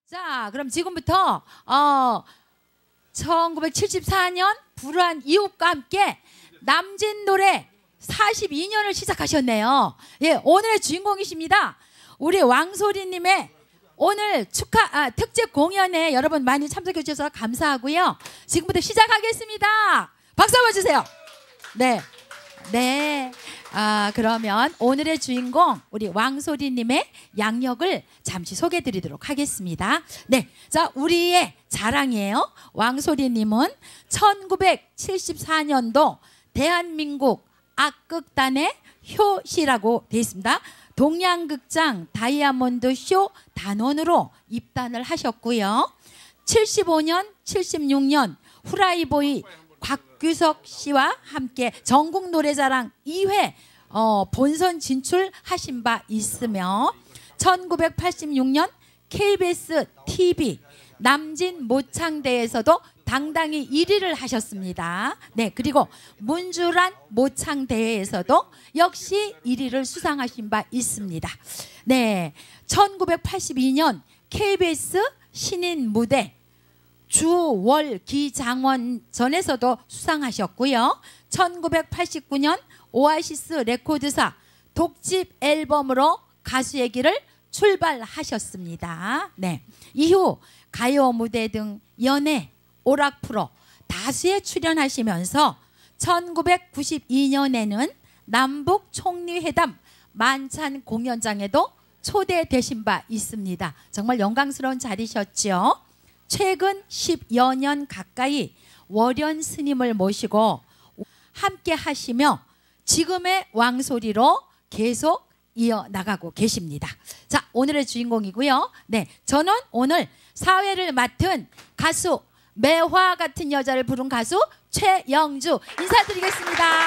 자, 그럼 지금부터 1974년 불우한 이웃과 함께 남진 노래 42년을 시작하셨네요. 예, 오늘의 주인공이십니다. 우리 왕소리님의 오늘 특집 공연에 여러분 많이 참석해 주셔서 감사하고요. 지금부터 시작하겠습니다. 박수 한번 주세요. 네. 네. 그러면 오늘의 주인공 우리 왕소리님의 양력을 잠시 소개해 드리도록 하겠습니다. 네. 자, 우리의 자랑이에요. 왕소리님은 1974년도 대한민국 악극단의 효시라고 되어 있습니다. 동양극장 다이아몬드 쇼 단원으로 입단을 하셨고요. 75년, 76년 후라이보이 곽규석 씨와 함께 전국 노래자랑 2회 본선 진출하신 바 있으며 1986년 KBS TV 남진 모창대에서도 당당히 1위를 하셨습니다. 네, 그리고 문주란 모창대회에서도 역시 1위를 수상하신 바 있습니다. 네, 1982년 KBS 신인 무대 주월기장원전에서도 수상하셨고요. 1989년 오아시스 레코드사 독집 앨범으로 가수의 길을 출발하셨습니다. 네, 이후 가요 무대 등 연예, 오락 프로 다수에 출연하시면서 1992년에는 남북 총리회담 만찬 공연장에도 초대되신 바 있습니다. 정말 영광스러운 자리셨죠. 최근 10여 년 가까이 월연 스님을 모시고 함께 하시며 지금의 왕소리로 계속 이어나가고 계십니다. 자, 오늘의 주인공이고요. 네, 저는 오늘 사회를 맡은 가수 매화 같은 여자를 부른 가수 최영주 인사드리겠습니다.